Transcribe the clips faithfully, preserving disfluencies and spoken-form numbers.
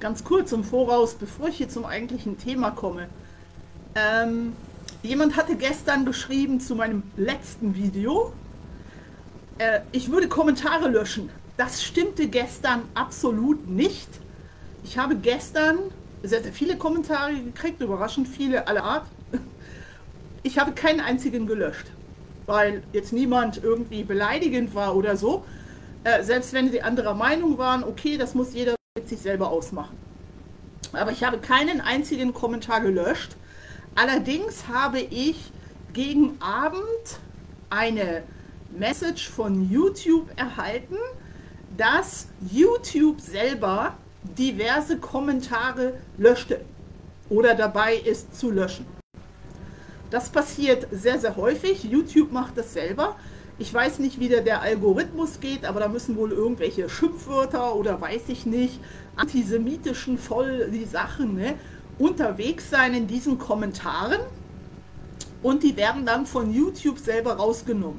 Ganz kurz im Voraus, bevor ich hier zum eigentlichen Thema komme. Ähm, jemand hatte gestern geschrieben zu meinem letzten Video, äh, ich würde Kommentare löschen. Das stimmte gestern absolut nicht. Ich habe gestern sehr, sehr viele Kommentare gekriegt, überraschend viele aller Art. Ich habe keinen einzigen gelöscht, weil jetzt niemand irgendwie beleidigend war oder so. Äh, selbst wenn sie anderer Meinung waren, okay, das muss jeder mit sich selber ausmachen. Aber ich habe keinen einzigen Kommentar gelöscht. Allerdings habe ich gegen Abend eine Message von YouTube erhalten, dass YouTube selber diverse Kommentare löschte oder dabei ist zu löschen. Das passiert sehr, sehr häufig. YouTube macht das selber. Ich weiß nicht, wie der, der Algorithmus geht, aber da müssen wohl irgendwelche Schimpfwörter oder weiß ich nicht, antisemitischen voll die Sachen ne, unterwegs sein in diesen Kommentaren und die werden dann von YouTube selber rausgenommen.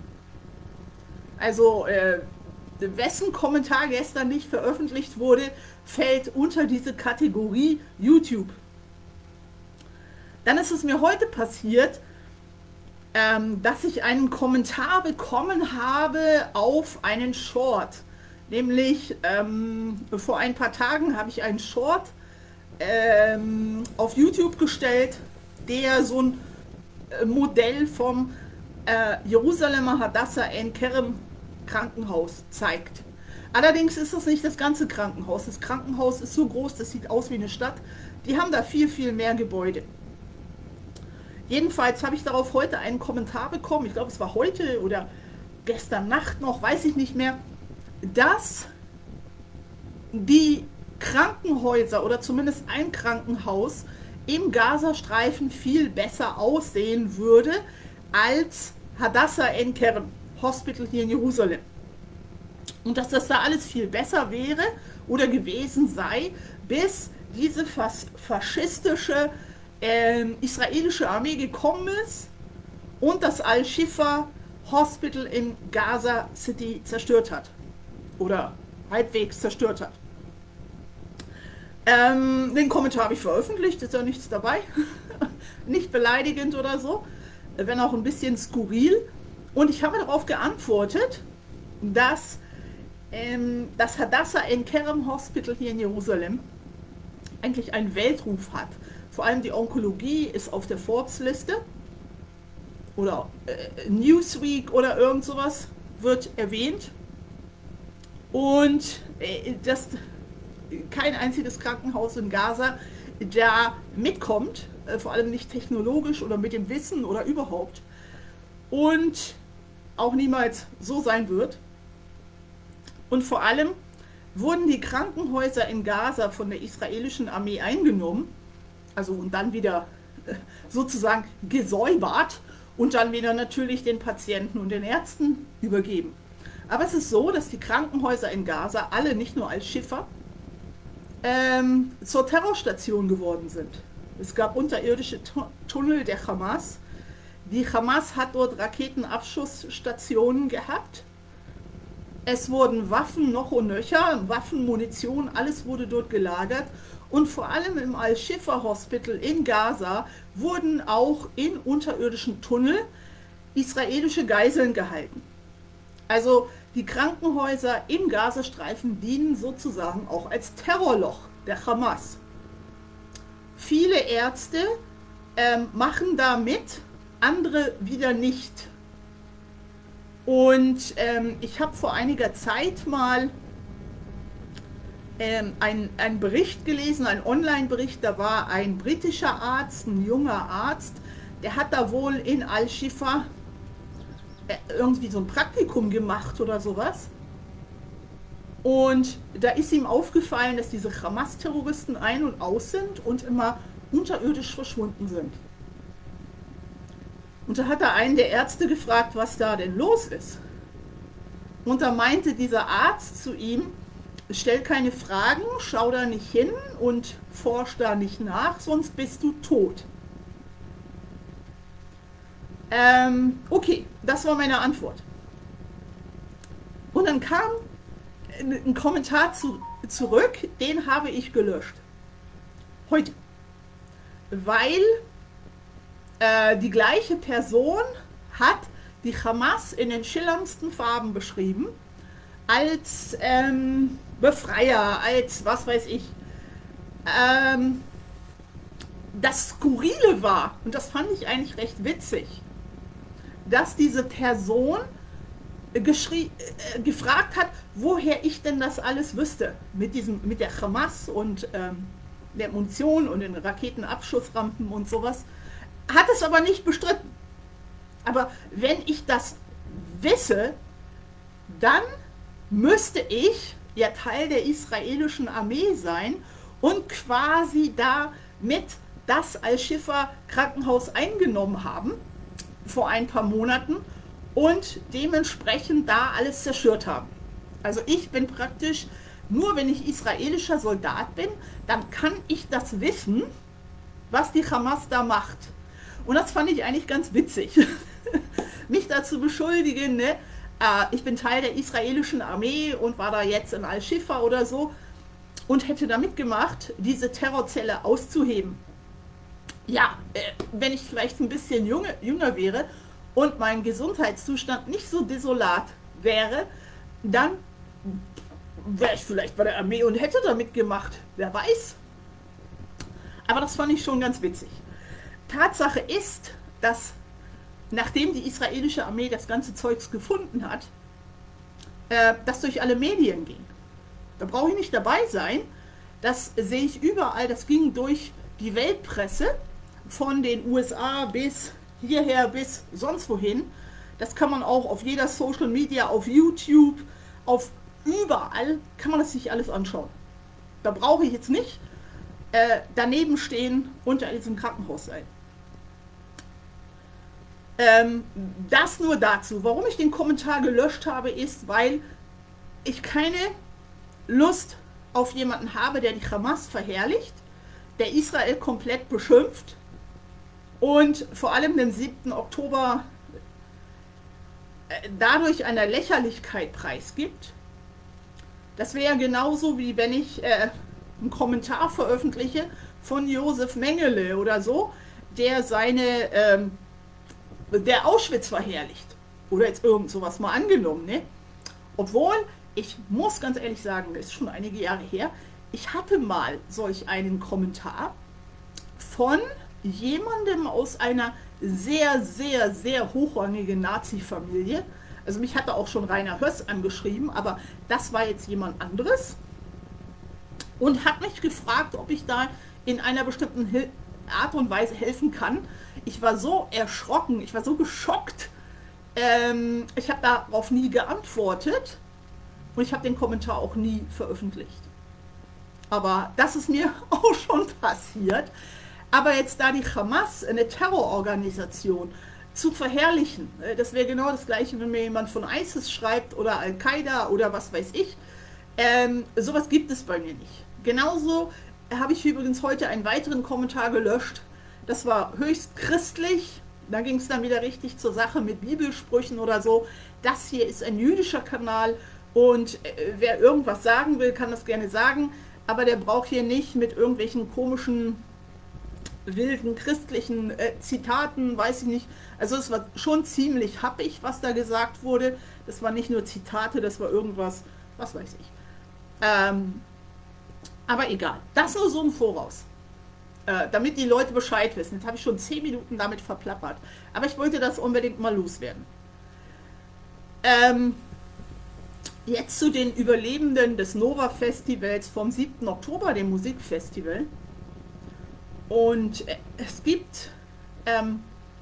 Also, äh, wessen Kommentar gestern nicht veröffentlicht wurde, fällt unter diese Kategorie YouTube. Dann ist es mir heute passiert, ähm, dass ich einen Kommentar bekommen habe auf einen Short. Nämlich ähm, vor ein paar Tagen habe ich einen Short ähm, auf YouTube gestellt, der so ein äh, Modell vom äh, Jerusalemer Hadassah Ein Kerem Krankenhaus zeigt. Allerdings ist das nicht das ganze Krankenhaus. Das Krankenhaus ist so groß, das sieht aus wie eine Stadt. Die haben da viel, viel mehr Gebäude. Jedenfalls habe ich darauf heute einen Kommentar bekommen, ich glaube es war heute oder gestern Nacht noch, weiß ich nicht mehr, dass die Krankenhäuser oder zumindest ein Krankenhaus im Gazastreifen viel besser aussehen würde als Hadassah Ein Kerem Hospital hier in Jerusalem. Und dass das da alles viel besser wäre oder gewesen sei, bis diese fas faschistische ähm, israelische Armee gekommen ist und das Al-Shifa Hospital in Gaza City zerstört hat. Oder halbwegs zerstört hat. Ähm, den Kommentar habe ich veröffentlicht, ist ja nichts dabei. Nicht beleidigend oder so, wenn auch ein bisschen skurril. Und ich habe darauf geantwortet, dass ähm, das Hadassah Ein Kerem Hospital hier in Jerusalem eigentlich einen Weltruf hat. Vor allem die Onkologie ist auf der Forbes-Liste oder äh, Newsweek oder irgend sowas wird erwähnt. Und äh, dass kein einziges Krankenhaus in Gaza da mitkommt, äh, vor allem nicht technologisch oder mit dem Wissen oder überhaupt. Und auch niemals so sein wird. Und vor allem wurden die Krankenhäuser in Gaza von der israelischen Armee eingenommen, also und dann wieder äh, sozusagen gesäubert und dann wieder natürlich den Patienten und den Ärzten übergeben. Aber es ist so, dass die Krankenhäuser in Gaza alle nicht nur als Schiffer ähm, zur Terrorstation geworden sind. Es gab unterirdische Tunnel der Hamas. Die Hamas hat dort Raketenabschussstationen gehabt. Es wurden Waffen noch und nöcher, Waffen, Munition, alles wurde dort gelagert. Und vor allem im Al-Shifa Hospital in Gaza wurden auch in unterirdischen Tunnel israelische Geiseln gehalten. Also die Krankenhäuser im Gazastreifen dienen sozusagen auch als Terrorloch der Hamas. Viele Ärzte ähm, machen da mit, andere wieder nicht. Und ähm, ich habe vor einiger Zeit mal ähm, einen Bericht gelesen, einen Online-Bericht, da war ein britischer Arzt, ein junger Arzt, der hat da wohl in Al-Shifa äh, irgendwie so ein Praktikum gemacht oder sowas. Und da ist ihm aufgefallen, dass diese Hamas-Terroristen ein- und aus sind und immer unterirdisch verschwunden sind. Und da hat er einen der Ärzte gefragt, was da denn los ist. Und da meinte dieser Arzt zu ihm, stell keine Fragen, schau da nicht hin und forsch da nicht nach, sonst bist du tot. Ähm, okay, das war meine Antwort. Und dann kam ein Kommentar zu, zurück, den habe ich gelöscht. Heute. Weil äh, die gleiche Person hat die Hamas in den schillerndsten Farben beschrieben, als ähm, Befreier, als was weiß ich. Ähm, das Skurrile war, und das fand ich eigentlich recht witzig, dass diese Person geschrie, äh, gefragt hat, woher ich denn das alles wüsste. Mit, diesem, mit der Hamas und ähm, der Munition und den Raketenabschussrampen und sowas. Hat es aber nicht bestritten. Aber wenn ich das wisse, dann müsste ich ja Teil der israelischen Armee sein und quasi damit das Al-Shifa Krankenhaus eingenommen haben vor ein paar Monaten und dementsprechend da alles zerstört haben. Also ich bin praktisch, nur wenn ich israelischer Soldat bin, dann kann ich das wissen, was die Hamas da macht. Und das fand ich eigentlich ganz witzig, mich dazu beschuldigen, ne? äh, ich bin Teil der israelischen Armee und war da jetzt in Al-Shifa oder so und hätte da mitgemacht, diese Terrorzelle auszuheben. Ja, äh, wenn ich vielleicht ein bisschen junge, jünger wäre und mein Gesundheitszustand nicht so desolat wäre, dann wäre ich vielleicht bei der Armee und hätte da mitgemacht. Wer weiß. Aber das fand ich schon ganz witzig. Tatsache ist, dass nachdem die israelische Armee das ganze Zeugs gefunden hat, äh, das durch alle Medien ging. Da brauche ich nicht dabei sein. Das sehe ich überall. Das ging durch die Weltpresse, von den U S A bis hierher bis sonst wohin. Das kann man auch auf jeder Social Media, auf YouTube, auf überall kann man das sich alles anschauen. Da brauche ich jetzt nicht äh, daneben stehen und in diesem Krankenhaus sein. Ähm, das nur dazu. Warum ich den Kommentar gelöscht habe, ist, weil ich keine Lust auf jemanden habe, der die Hamas verherrlicht, der Israel komplett beschimpft und vor allem den siebten Oktober dadurch einer Lächerlichkeit preisgibt. Das wäre genauso, wie wenn ich äh, einen Kommentar veröffentliche von Josef Mengele oder so, der seine, ähm, der Auschwitz verherrlicht. Oder jetzt irgend sowas mal angenommen, ne? Obwohl, ich muss ganz ehrlich sagen, das ist schon einige Jahre her, ich hatte mal solch einen Kommentar von jemandem aus einer sehr, sehr, sehr hochrangigen Nazi-Familie. Also mich hatte auch schon Rainer Höss angeschrieben, aber das war jetzt jemand anderes. Und hat mich gefragt, ob ich da in einer bestimmten Hil- Art und Weise helfen kann. Ich war so erschrocken, ich war so geschockt. Ähm, ich habe darauf nie geantwortet und ich habe den Kommentar auch nie veröffentlicht. Aber das ist mir auch schon passiert. Aber jetzt da die Hamas, eine Terrororganisation, zu verherrlichen, das wäre genau das gleiche, wenn mir jemand von ISIS schreibt oder Al-Qaida oder was weiß ich. Ähm, sowas gibt es bei mir nicht. Genauso habe ich übrigens heute einen weiteren Kommentar gelöscht. Das war höchst christlich. Da ging es dann wieder richtig zur Sache mit Bibelsprüchen oder so. Das hier ist ein jüdischer Kanal und äh, wer irgendwas sagen will, kann das gerne sagen. Aber der braucht hier nicht mit irgendwelchen komischen wilden christlichen äh, Zitaten, weiß ich nicht. Also es war schon ziemlich happig, was da gesagt wurde. Das war nicht nur Zitate, das war irgendwas, was weiß ich. Ähm, aber egal. Das nur so im Voraus. Äh, damit die Leute Bescheid wissen. Jetzt habe ich schon zehn Minuten damit verplappert. Aber ich wollte das unbedingt mal loswerden. Ähm, jetzt zu den Überlebenden des Nova-Festivals vom siebten Oktober, dem Musikfestival. Und es gibt ähm,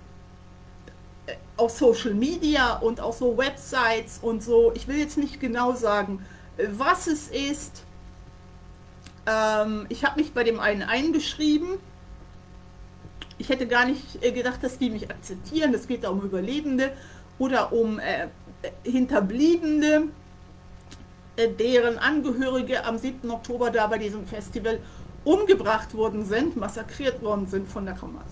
auf Social Media und auf so Websites und so, ich will jetzt nicht genau sagen, was es ist. Ähm, ich habe mich bei dem einen eingeschrieben. Ich hätte gar nicht gedacht, dass die mich akzeptieren. Es geht da um Überlebende oder um äh, Hinterbliebene, äh, deren Angehörige am siebten Oktober da bei diesem Festival umgebracht worden sind, massakriert worden sind von der Hamas.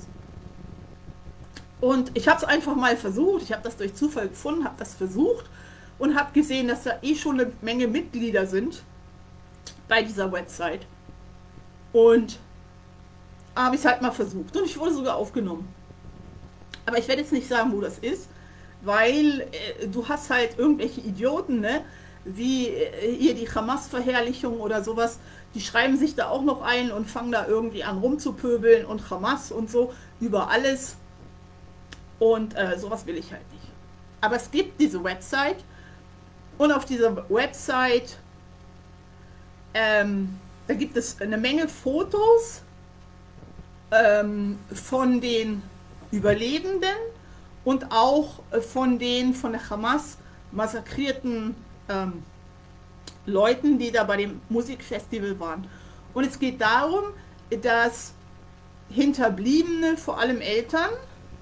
Und ich habe es einfach mal versucht, ich habe das durch Zufall gefunden, habe das versucht und habe gesehen, dass da eh schon eine Menge Mitglieder sind bei dieser Website. Und habe ich es halt mal versucht und ich wurde sogar aufgenommen. Aber ich werde jetzt nicht sagen, wo das ist, weil äh, du hast halt irgendwelche Idioten, ne? Wie äh, hier die Hamas-Verherrlichung oder sowas, die schreiben sich da auch noch ein und fangen da irgendwie an rumzupöbeln und Hamas und so über alles. Und äh, sowas will ich halt nicht. Aber es gibt diese Website und auf dieser Website, ähm, da gibt es eine Menge Fotos ähm, von den Überlebenden und auch von den von der Hamas massakrierten ähm, Leuten, die da bei dem Musikfestival waren. Und es geht darum, dass Hinterbliebene, vor allem Eltern,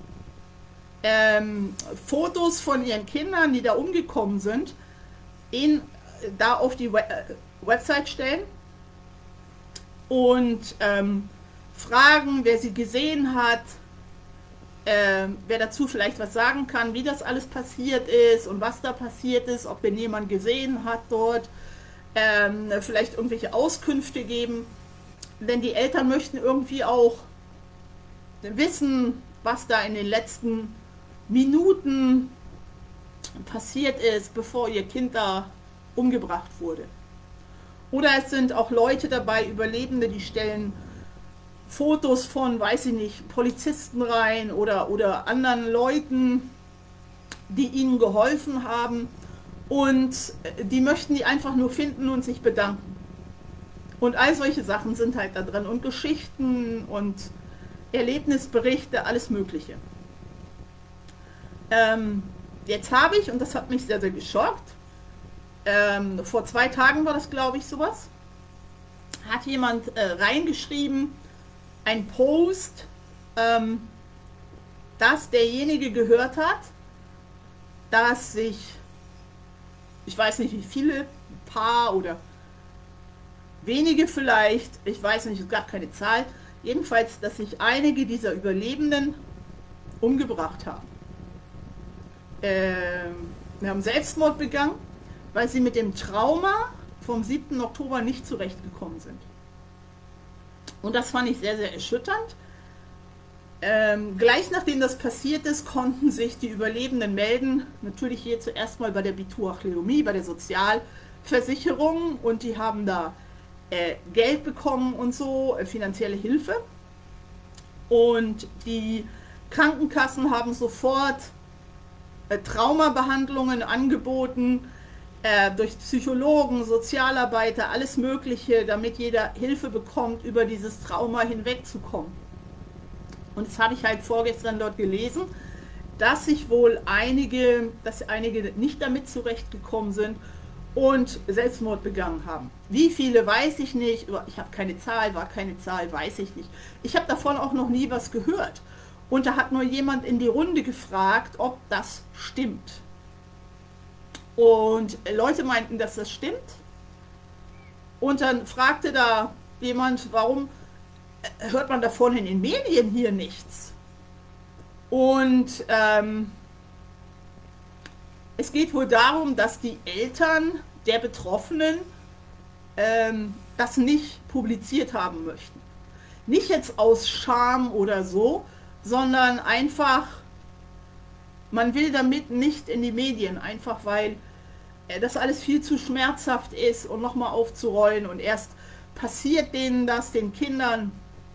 ähm, Fotos von ihren Kindern, die da umgekommen sind, in, da auf die We äh, Website stellen und ähm, fragen, wer sie gesehen hat, äh, wer dazu vielleicht was sagen kann, wie das alles passiert ist und was da passiert ist, ob denn jemand gesehen hat dort, ähm, vielleicht irgendwelche Auskünfte geben, denn die Eltern möchten irgendwie auch wissen, was da in den letzten Minuten passiert ist, bevor ihr Kind da umgebracht wurde. Oder es sind auch Leute dabei, Überlebende, die stellen Fotos von, weiß ich nicht, Polizisten rein oder, oder anderen Leuten, die ihnen geholfen haben und die möchten die einfach nur finden und sich bedanken. Und all solche Sachen sind halt da drin und Geschichten und Erlebnisberichte, alles Mögliche. Ähm, jetzt habe ich, und das hat mich sehr, sehr geschockt, ähm, vor zwei Tagen war das, glaube ich, sowas, hat jemand äh, reingeschrieben, ein Post, ähm, dass derjenige gehört hat, dass sich, ich weiß nicht wie viele, ein paar oder wenige vielleicht, ich weiß nicht, es gab keine Zahl, jedenfalls, dass sich einige dieser Überlebenden umgebracht haben. Ähm, wir haben Selbstmord begangen, weil sie mit dem Trauma vom siebten Oktober nicht zurechtgekommen sind. Und das fand ich sehr, sehr erschütternd. Ähm, gleich nachdem das passiert ist, konnten sich die Überlebenden melden. Natürlich hier zuerst mal bei der Bituach Leumi, bei der Sozialversicherung. Und die haben da äh, Geld bekommen und so, äh, finanzielle Hilfe. Und die Krankenkassen haben sofort äh, Traumabehandlungen angeboten, äh, durch Psychologen, Sozialarbeiter, alles Mögliche, damit jeder Hilfe bekommt, über dieses Trauma hinwegzukommen. Und das habe ich halt vorgestern dort gelesen, dass sich wohl einige, dass einige nicht damit zurechtgekommen sind und Selbstmord begangen haben. Wie viele, weiß ich nicht, ich habe keine Zahl, war keine Zahl, weiß ich nicht. Ich habe davon auch noch nie was gehört. Und da hat nur jemand in die Runde gefragt, ob das stimmt. Und Leute meinten, dass das stimmt. Und dann fragte da jemand, warum hört man davon in den Medien hier nichts? Und ähm, es geht wohl darum, dass die Eltern der Betroffenen ähm, das nicht publiziert haben möchten. Nicht jetzt aus Scham oder so, sondern einfach, man will damit nicht in die Medien, einfach weil das alles viel zu schmerzhaft ist und nochmal aufzurollen und erst passiert denen das, den Kindern,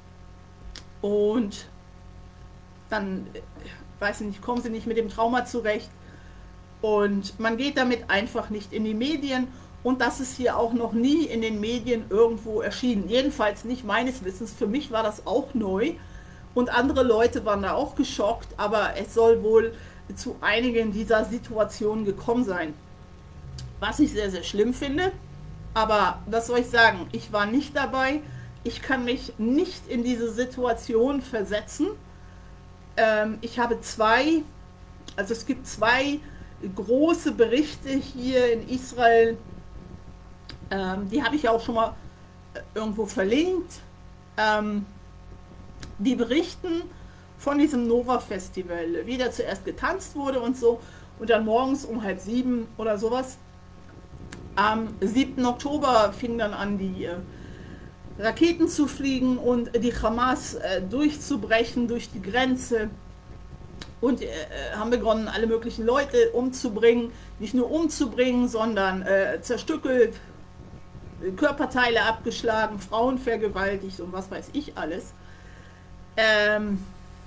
und dann, weiß ich nicht, kommen sie nicht mit dem Trauma zurecht und man geht damit einfach nicht in die Medien und das ist hier auch noch nie in den Medien irgendwo erschienen, jedenfalls nicht meines Wissens. Für mich war das auch neu und andere Leute waren da auch geschockt, aber es soll wohl zu einigen dieser Situationen gekommen sein. Was ich sehr, sehr schlimm finde, aber was soll ich sagen, ich war nicht dabei, ich kann mich nicht in diese Situation versetzen. Ähm, ich habe zwei, also es gibt zwei große Berichte hier in Israel, ähm, die habe ich auch schon mal irgendwo verlinkt, ähm, die berichten von diesem Nova-Festival, wie da zuerst getanzt wurde und so, und dann morgens um halb sieben oder sowas. Am siebten Oktober fing dann an, die Raketen zu fliegen und die Hamas äh, durchzubrechen durch die Grenze. Und äh, haben begonnen, alle möglichen Leute umzubringen. Nicht nur umzubringen, sondern äh, zerstückelt, Körperteile abgeschlagen, Frauen vergewaltigt und was weiß ich alles. Ähm,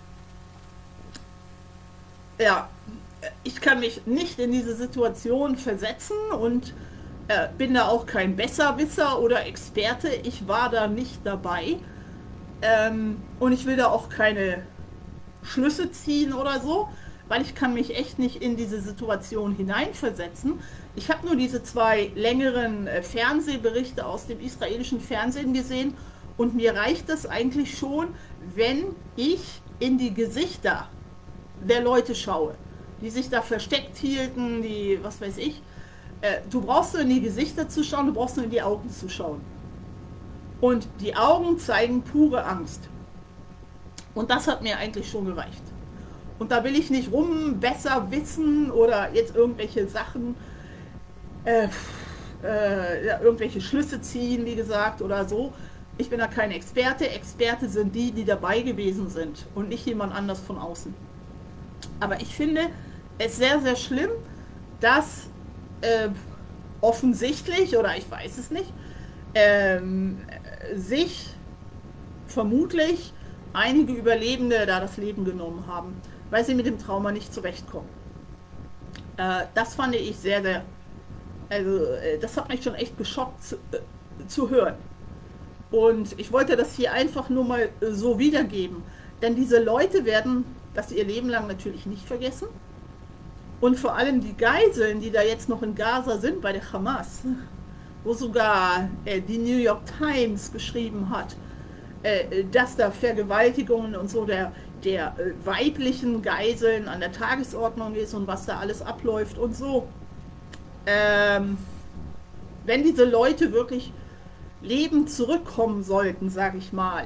ja, ich kann mich nicht in diese Situation versetzen und äh, bin da auch kein Besserwisser oder Experte. Ich war da nicht dabei. Ähm, und ich will da auch keine Schlüsse ziehen oder so, weil ich kann mich echt nicht in diese Situation hineinversetzen. Ich habe nur diese zwei längeren äh, Fernsehberichte aus dem israelischen Fernsehen gesehen und mir reicht das eigentlich schon, wenn ich in die Gesichter der Leute schaue, die sich da versteckt hielten, die, was weiß ich. Äh, du brauchst nur in die Gesichter zu schauen, du brauchst nur in die Augen zu schauen. Und die Augen zeigen pure Angst. Und das hat mir eigentlich schon gereicht. Und da will ich nicht rum besser wissen oder jetzt irgendwelche Sachen, äh, äh, ja, irgendwelche Schlüsse ziehen, wie gesagt, oder so. Ich bin da kein Experte. Experte sind die, die dabei gewesen sind und nicht jemand anders von außen. Aber ich finde es sehr, sehr schlimm, dass äh, offensichtlich, oder ich weiß es nicht, ähm, sich vermutlich einige Überlebende da das Leben genommen haben, weil sie mit dem Trauma nicht zurechtkommen. Äh, das fand ich sehr, sehr, also äh, das hat mich schon echt geschockt zu, äh, zu hören. Und ich wollte das hier einfach nur mal so wiedergeben, denn diese Leute werden das ihr Leben lang natürlich nicht vergessen. Und vor allem die Geiseln, die da jetzt noch in Gaza sind bei der Hamas, wo sogar äh, die New York Times geschrieben hat, äh, dass da Vergewaltigungen und so der, der äh, weiblichen Geiseln an der Tagesordnung ist und was da alles abläuft und so. Ähm, wenn diese Leute wirklich lebend zurückkommen sollten, sage ich mal,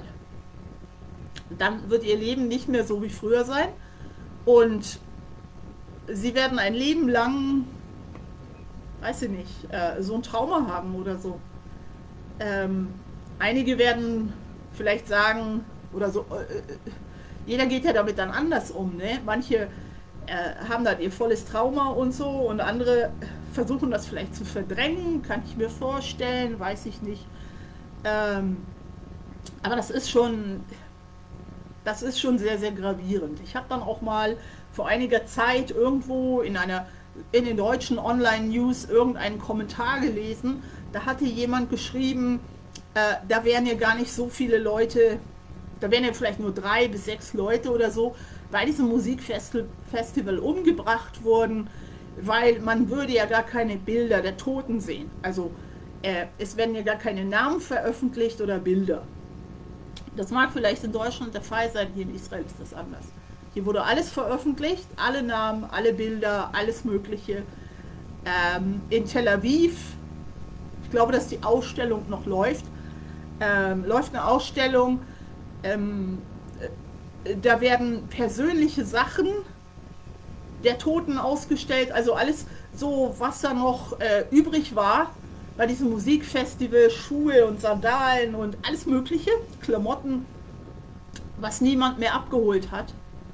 dann wird ihr Leben nicht mehr so wie früher sein und sie werden ein Leben lang, weiß ich nicht, äh, so ein Trauma haben oder so. Ähm, einige werden vielleicht sagen, oder so, äh, jeder geht ja damit dann anders um, ne? Manche äh, haben dann ihr volles Trauma und so und andere versuchen das vielleicht zu verdrängen, kann ich mir vorstellen, weiß ich nicht. Ähm, aber das ist schon, das ist schon sehr, sehr gravierend. Ich habe dann auch mal vor einiger Zeit irgendwo in einer, in den deutschen Online-News irgendeinen Kommentar gelesen, da hatte jemand geschrieben, äh, da wären ja gar nicht so viele Leute, da wären ja vielleicht nur drei bis sechs Leute oder so bei diesem Musikfestival umgebracht worden, weil man würde ja gar keine Bilder der Toten sehen. Also äh, es werden ja gar keine Namen veröffentlicht oder Bilder. Das mag vielleicht in Deutschland der Fall sein, hier in Israel ist das anders. Hier wurde alles veröffentlicht, alle Namen, alle Bilder, alles Mögliche. Ähm, in Tel Aviv, ich glaube, dass die Ausstellung noch läuft, ähm, läuft eine Ausstellung, ähm, äh, da werden persönliche Sachen der Toten ausgestellt, also alles so, was da noch äh, übrig war bei diesem Musikfestival, Schuhe und Sandalen und alles Mögliche, Klamotten, was niemand mehr abgeholt hat.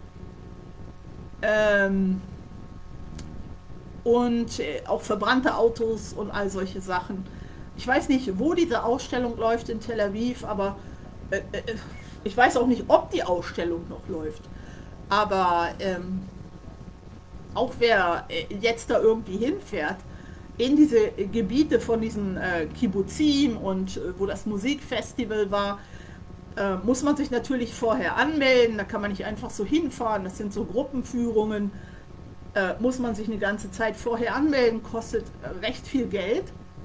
Ähm, und äh, auch verbrannte Autos und all solche Sachen. Ich weiß nicht, wo diese Ausstellung läuft in Tel Aviv, aber äh, äh, ich weiß auch nicht, ob die Ausstellung noch läuft. Aber ähm, auch wer äh, jetzt da irgendwie hinfährt, in diese Gebiete von diesen äh, Kibbuzim und äh, wo das Musikfestival war, äh, muss man sich natürlich vorher anmelden. Da kann man nicht einfach so hinfahren. Das sind so Gruppenführungen. Äh, muss man sich eine ganze Zeit vorher anmelden. Kostet äh, recht viel Geld.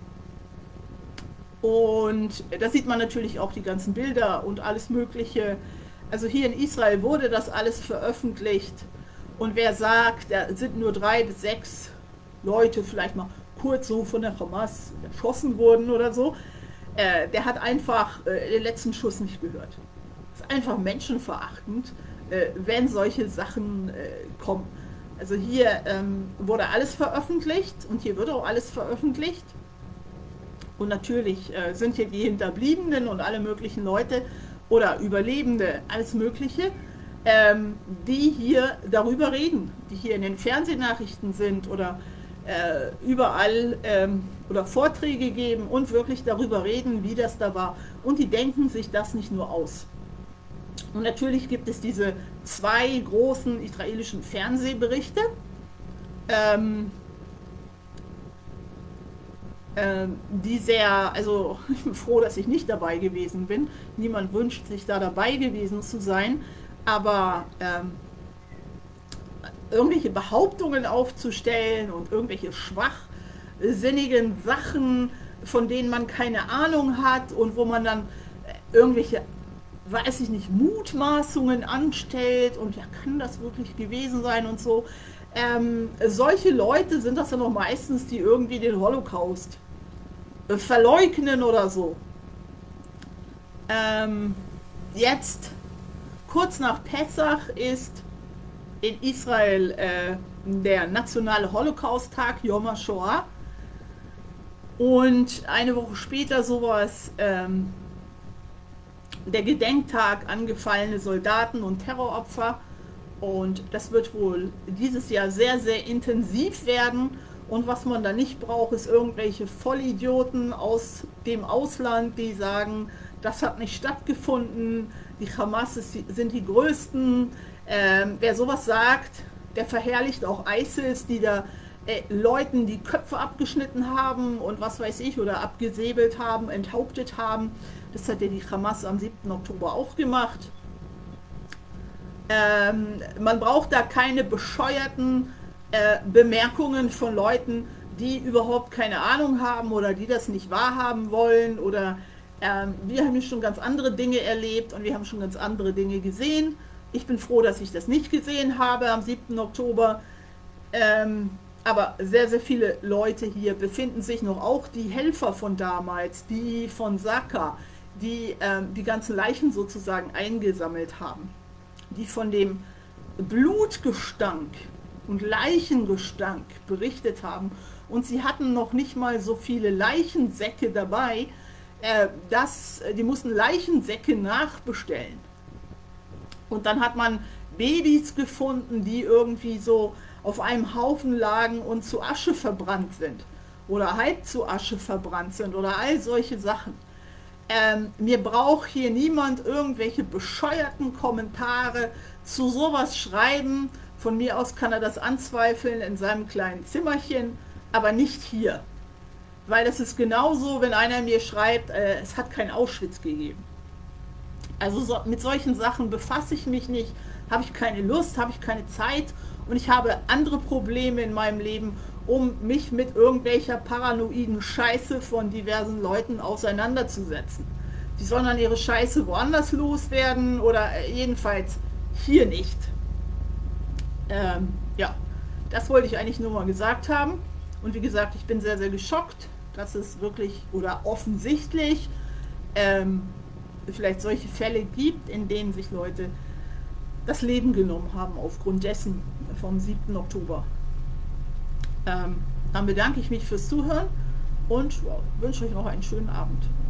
Und da sieht man natürlich auch die ganzen Bilder und alles Mögliche. Also hier in Israel wurde das alles veröffentlicht. Und wer sagt, da sind nur drei bis sechs Leute vielleicht mal kurz so von der Hamas erschossen wurden oder so, äh, der hat einfach äh, den letzten Schuss nicht gehört. Das ist einfach menschenverachtend, äh, wenn solche Sachen äh, kommen. Also hier ähm, wurde alles veröffentlicht und hier wird auch alles veröffentlicht. Und natürlich äh, sind hier die Hinterbliebenen und alle möglichen Leute oder Überlebende, alles Mögliche, ähm, die hier darüber reden, die hier in den Fernsehnachrichten sind oder äh, überall ähm, oder Vorträge geben und wirklich darüber reden, wie das da war. Und die denken sich das nicht nur aus. Und natürlich gibt es diese zwei großen israelischen Fernsehberichte, ähm, ähm, die sehr, also ich bin froh, dass ich nicht dabei gewesen bin. Niemand wünscht sich da dabei gewesen zu sein, aber ähm, irgendwelche Behauptungen aufzustellen und irgendwelche schwachsinnigen Sachen, von denen man keine Ahnung hat und wo man dann irgendwelche, weiß ich nicht, Mutmaßungen anstellt und ja, kann das wirklich gewesen sein und so. Ähm, solche Leute sind das dann auch meistens, die irgendwie den Holocaust äh, verleugnen oder so. Ähm, jetzt, kurz nach Pessach, ist in Israel äh, der nationale Holocaust-Tag, Yom HaShoah. Und eine Woche später sowas, ähm, der Gedenktag an gefallene Soldaten und Terroropfer. Und das wird wohl dieses Jahr sehr, sehr intensiv werden. Und was man da nicht braucht, ist irgendwelche Vollidioten aus dem Ausland, die sagen, das hat nicht stattgefunden, die Hamas ist, sind die Größten. Ähm, wer sowas sagt, der verherrlicht auch ISIS, die da äh, Leuten die Köpfe abgeschnitten haben und was weiß ich, oder abgesäbelt haben, enthauptet haben. Das hat ja die Hamas am siebten Oktober auch gemacht. Ähm, man braucht da keine bescheuerten äh, Bemerkungen von Leuten, die überhaupt keine Ahnung haben oder die das nicht wahrhaben wollen. Oder ähm, wir haben schon ganz andere Dinge erlebt und wir haben schon ganz andere Dinge gesehen. Ich bin froh, dass ich das nicht gesehen habe am siebten Oktober. Ähm, aber sehr, sehr viele Leute hier befinden sich noch, auch die Helfer von damals, die von Saka, die ähm, die ganzen Leichen sozusagen eingesammelt haben, die von dem Blutgestank und Leichengestank berichtet haben. Und sie hatten noch nicht mal so viele Leichensäcke dabei, äh, dass, die mussten Leichensäcke nachbestellen. Und dann hat man Babys gefunden, die irgendwie so auf einem Haufen lagen und zu Asche verbrannt sind. Oder halb zu Asche verbrannt sind oder all solche Sachen. Ähm, mir braucht hier niemand irgendwelche bescheuerten Kommentare zu sowas schreiben. Von mir aus kann er das anzweifeln in seinem kleinen Zimmerchen, aber nicht hier. Weil das ist genauso, wenn einer mir schreibt, äh, es hat kein Auschwitz gegeben. Also so, mit solchen Sachen befasse ich mich nicht, habe ich keine Lust, habe ich keine Zeit und ich habe andere Probleme in meinem Leben, um mich mit irgendwelcher paranoiden Scheiße von diversen Leuten auseinanderzusetzen. Die sollen dann ihre Scheiße woanders loswerden oder jedenfalls hier nicht. Ähm, ja, das wollte ich eigentlich nur mal gesagt haben. Und wie gesagt, ich bin sehr, sehr geschockt, dass es wirklich oder offensichtlich ähm, vielleicht solche Fälle gibt, in denen sich Leute das Leben genommen haben aufgrund dessen vom siebten Oktober. Ähm, dann bedanke ich mich fürs Zuhören und ja, wünsche euch noch einen schönen Abend.